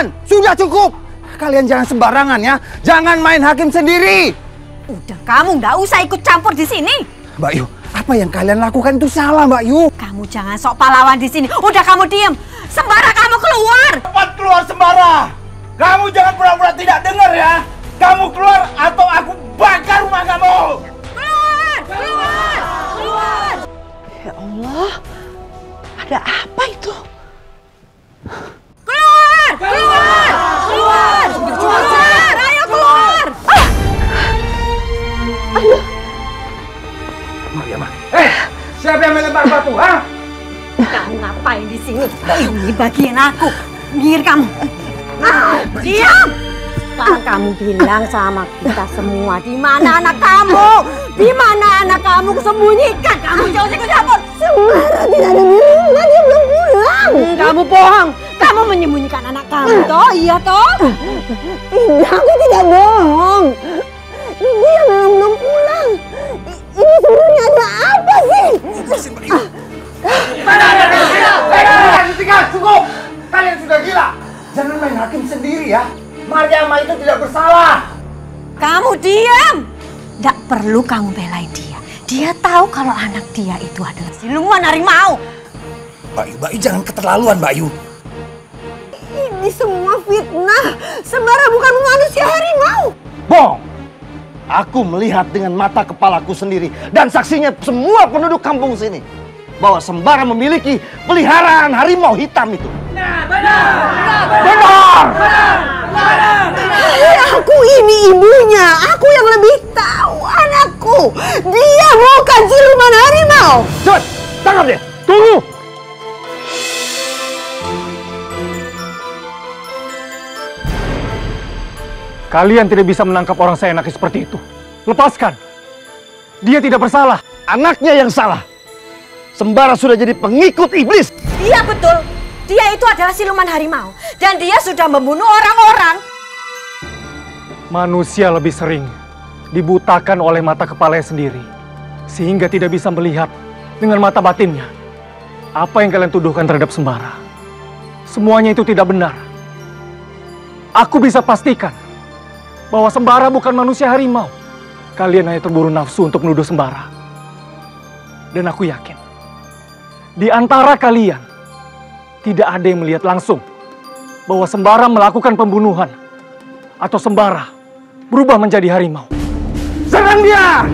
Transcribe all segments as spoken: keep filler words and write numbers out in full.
Kalian sudah cukup. Kalian jangan sembarangan ya. Jangan main hakim sendiri. Udah, kamu nggak usah ikut campur di sini. Mbak Yu, apa yang kalian lakukan itu salah, Mbak Yu. Kamu jangan sok pahlawan di sini. Udah, kamu diem. Sembara, kamu keluar. Cepat keluar, Sembara. Kamu jangan pura-pura tidak dengar ya. Kamu keluar atau aku bakar rumah kamu. Keluar, keluar, keluar. Ya Allah, ada apa itu? Keluar, keluar, keluar, keluar. Ayo keluar. Ah! Ayo. Maria, Ma. Eh, siapa yang melempar batu, ha? Kamu ngapain di sini? Ini bagian aku. Minggir kamu. Ah, diam. Sekarang kamu bilang sama kita semua, di mana anak kamu? Di mana anak kamu kesembunyikan? Kamu jauh-jauh ke dapur. Sembara tidak ada di rumah, dia belum pulang. Hmm, kamu bohong. Kamu menyembunyikan anak kamu, toh? Iya, toh? Tidak, aku tidak bohong. Dia memang belum pulang. I- Ini sebenarnya ada apa sih? Kalian tinggal, cukup. Kalian sudah gila. Jangan main hakim sendiri ya. Mariama itu tidak bersalah. Kamu diam. Tidak perlu kamu belain dia. Dia tahu kalau anak dia itu adalah siluman harimau. Mbak Yu, Mbak Yu jangan keterlaluan, Mbak Yu. Ini semua fitnah. Sembara bukan manusia harimau. Bohong! Aku melihat dengan mata kepalaku sendiri dan saksinya semua penduduk kampung sini bahwa Sembara memiliki peliharaan harimau hitam itu. Nah, benar! Benar! Aku ini ibunya. Aku yang lebih tahu anakku. Dia bukan siluman harimau. Cepat, tangkap dia. Tunggu. Kalian tidak bisa menangkap orang seenaknya seperti itu. Lepaskan. Dia tidak bersalah. Anaknya yang salah. Sembara sudah jadi pengikut iblis. Iya betul. Dia itu adalah siluman harimau. Dan dia sudah membunuh orang-orang. Manusia lebih sering dibutakan oleh mata kepalanya sendiri. Sehingga tidak bisa melihat dengan mata batinnya. Apa yang kalian tuduhkan terhadap Sembara. Semuanya itu tidak benar. Aku bisa pastikan bahwa Sembara bukan manusia harimau. Kalian hanya terburu nafsu untuk menuduh Sembara. Dan aku yakin, di antara kalian, tidak ada yang melihat langsung bahwa Sembara melakukan pembunuhan. Atau Sembara berubah menjadi harimau. Serang dia!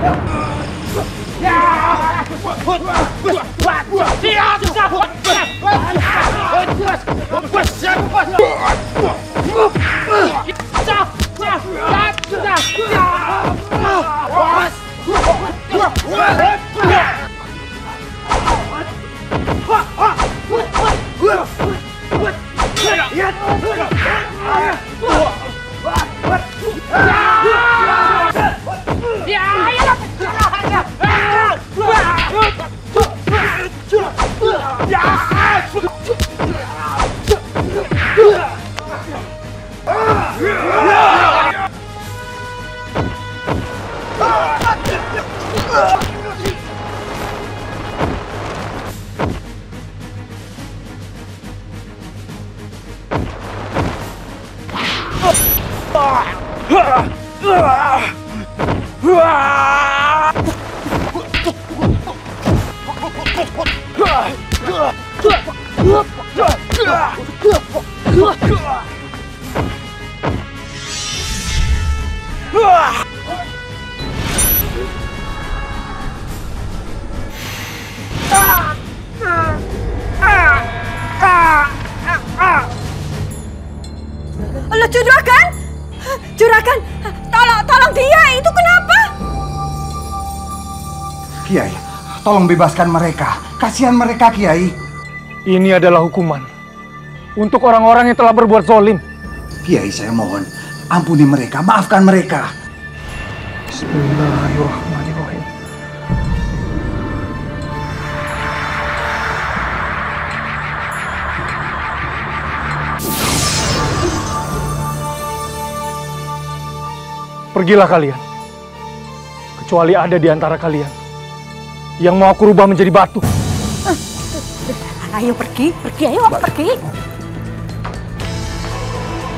Loh, Juragan? Juragan, tolong, tolong dia, itu kenapa? Kiai, tolong bebaskan mereka. Kasihan mereka, Kiai. Ini adalah hukuman untuk orang-orang yang telah berbuat zalim. Kiai, saya mohon, ampuni mereka, maafkan mereka. Bismillahirrahmanirrahim. Pergilah kalian, kecuali ada di antara kalian yang mau aku rubah menjadi batu. Ayo pergi, pergi, ayo pergi.